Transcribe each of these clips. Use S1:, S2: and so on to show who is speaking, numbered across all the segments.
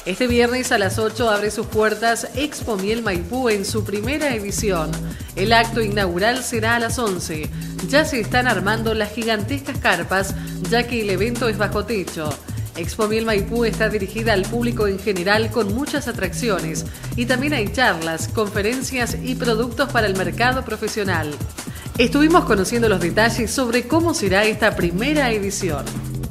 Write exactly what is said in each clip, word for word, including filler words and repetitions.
S1: Este viernes a las ocho abre sus puertas Expo Miel Maipú en su primera edición. El acto inaugural será a las once. Ya se están armando las gigantescas carpas, ya que el evento es bajo techo. Expo Miel Maipú está dirigida al público en general con muchas atracciones y también hay charlas, conferencias y productos para el mercado profesional. Estuvimos conociendo los detalles sobre cómo será esta primera edición.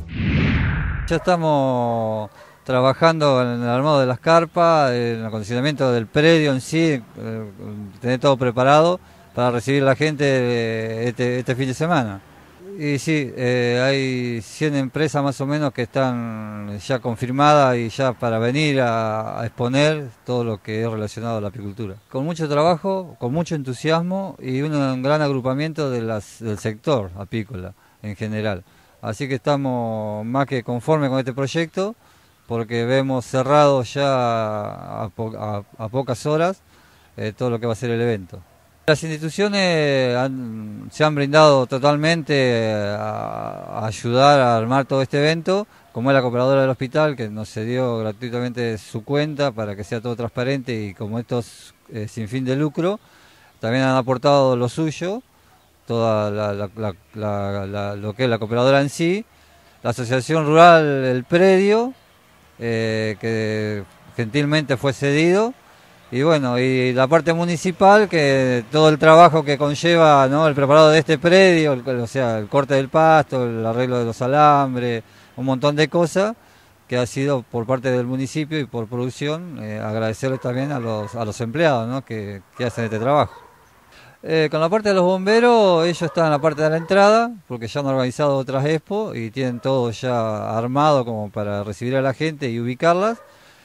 S2: Ya estamos trabajando en el armado de las carpas, en el acondicionamiento del predio en sí, eh, tener todo preparado para recibir a la gente este, este fin de semana. Y sí, eh, hay cien empresas más o menos que están ya confirmadas y ya para venir a, a exponer todo lo que es relacionado a la apicultura. Con mucho trabajo, con mucho entusiasmo y un, un gran agrupamiento de las, del sector apícola en general. Así que estamos más que conformes con este proyecto, porque vemos cerrado ya a, po a, a pocas horas eh, todo lo que va a ser el evento. Las instituciones han, se han brindado totalmente a, a ayudar a armar todo este evento, como es la cooperadora del hospital, que nos cedió gratuitamente su cuenta para que sea todo transparente, y como esto es eh, sin fin de lucro, también han aportado lo suyo, toda la, la, la, la, la, lo que es la cooperadora en sí, la asociación rural, el predio, eh, que gentilmente fue cedido, y bueno, y la parte municipal, que todo el trabajo que conlleva, ¿no?, el preparado de este predio, el, o sea, el corte del pasto, el arreglo de los alambres, un montón de cosas que ha sido por parte del municipio y por producción, eh, agradecerles también a los, a los empleados, ¿no?, que, que hacen este trabajo. Eh, con la parte de los bomberos, ellos están en la parte de la entrada, porque ya han organizado otras expo y tienen todo ya armado como para recibir a la gente y ubicarlas.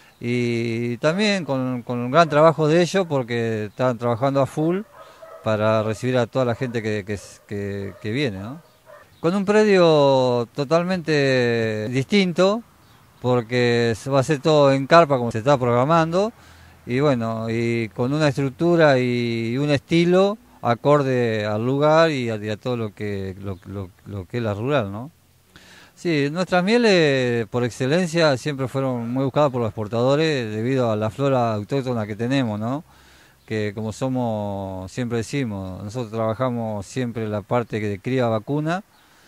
S2: Y también con, con un gran trabajo de ellos, porque están trabajando a full para recibir a toda la gente que, que, que, que viene, ¿no? Con un predio totalmente distinto, porque va a ser todo en carpa como se está programando, y bueno, y con una estructura y un estilo acorde al lugar y a, y a todo lo que, lo, lo, lo que es la rural, ¿no? Sí, nuestras mieles por excelencia siempre fueron muy buscadas por los exportadores debido a la flora autóctona que tenemos, ¿no? Que como somos, siempre decimos, nosotros trabajamos siempre la parte de cría vacuna,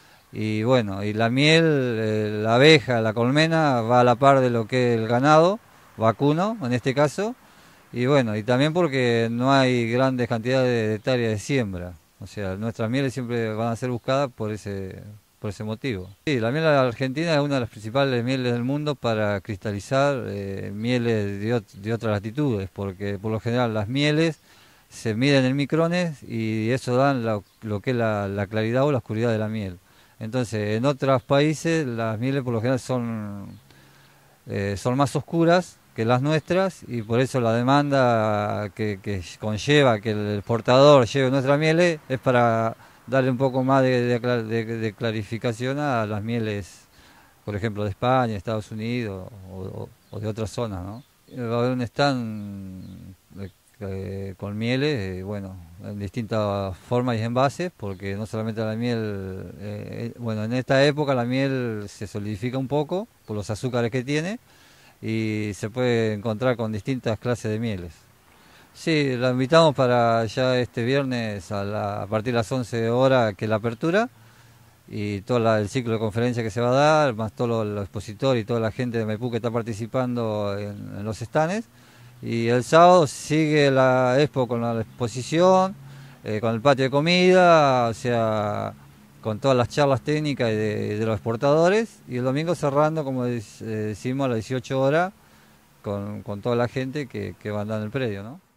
S2: y bueno, y la miel, eh, la abeja, la colmena va a la par de lo que es el ganado vacuno en este caso. Y bueno, y también porque no hay grandes cantidades de hectáreas de siembra. O sea, nuestras mieles siempre van a ser buscadas por ese, por ese motivo. Sí, la miel argentina es una de las principales mieles del mundo para cristalizar eh, mieles de, ot de otras latitudes, porque por lo general las mieles se miden en micrones y eso dan la, lo que es la, la claridad o la oscuridad de la miel. Entonces, en otros países las mieles por lo general son, eh, son más oscuras que las nuestras, y por eso la demanda que, que conlleva que el exportador lleve nuestras mieles es para darle un poco más de, de, de, de clarificación a las mieles, por ejemplo, de España, Estados Unidos o, o de otras zonas, ¿no? Va a haber un stand eh, con mieles, eh, bueno, en distintas formas y envases, porque no solamente la miel, eh, bueno, en esta época la miel se solidifica un poco por los azúcares que tiene, y se puede encontrar con distintas clases de mieles. Sí, la invitamos para ya este viernes a, la, a partir de las once horas, que es la apertura, y todo la, el ciclo de conferencia que se va a dar, más todos los expositores y toda la gente de Maipú que está participando en, en los stands. Y el sábado sigue la expo con la exposición, eh, con el patio de comida, o sea, con todas las charlas técnicas de, de los exportadores, y el domingo cerrando, como decimos, a las dieciocho horas, con, con toda la gente que, que va a andar en el predio, ¿no?